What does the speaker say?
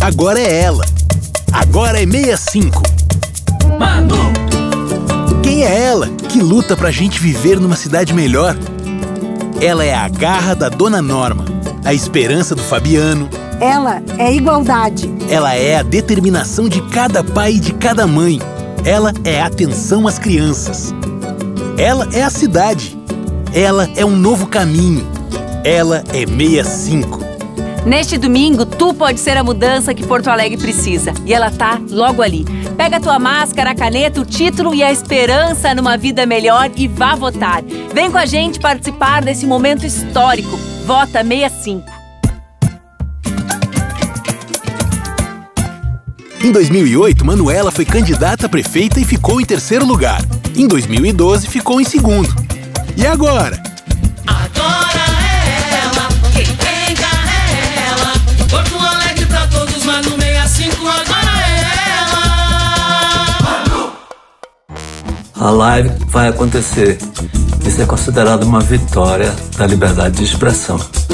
Agora é ela. Agora é 65. Manu! Quem é ela que luta pra gente viver numa cidade melhor? Ela é a garra da Dona Norma, a esperança do Fabiano. Ela é igualdade. Ela é a determinação de cada pai e de cada mãe. Ela é a atenção às crianças. Ela é a cidade. Ela é um novo caminho. Ela é 65. Neste domingo, tu pode ser a mudança que Porto Alegre precisa. E ela tá logo ali. Pega a tua máscara, a caneta, o título e a esperança numa vida melhor e vá votar. Vem com a gente participar desse momento histórico. Vota 65. Em 2008, Manuela foi candidata a prefeita e ficou em terceiro lugar. Em 2012, ficou em segundo. E agora? Agora é ela, quem pega é ela. Porto Alegre pra todos, Manu 65, agora é ela. Manu! A live vai acontecer. Isso é considerado uma vitória da liberdade de expressão.